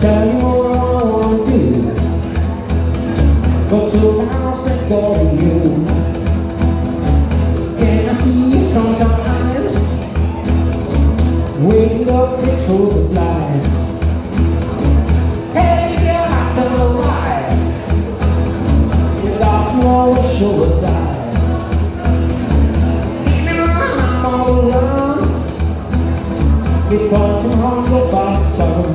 tell you what I wanna do. Go to my house and call you. Can I see you sometimes? Wake up, fix all the blind. Hey, you got to know why. Without you, I wish you would die. I'm all alone. Before too hard to bottom.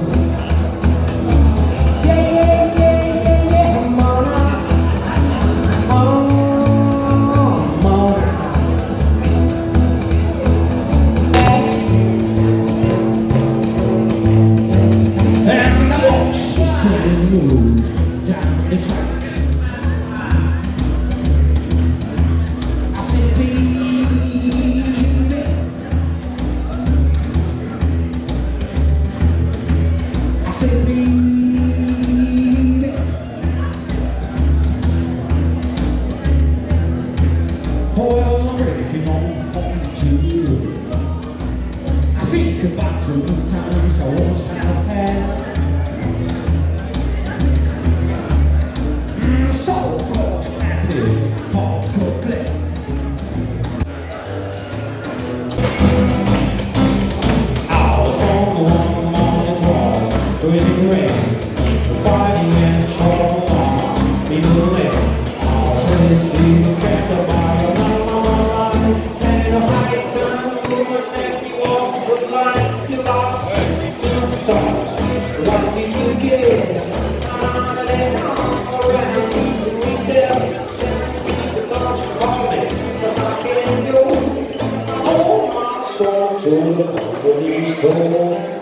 Down the track, I said, baby, I said, baby, boy, I'm ready on home to you. I think about the good times I once have had. Fighting and trouble, people live. Always be kept by a line. And the high turn woman make me walk the line. You lost 16 times. What do you get? On and on around the window. Send me the thoughts you call me, 'cause I can't go. Hold my soul to the company store.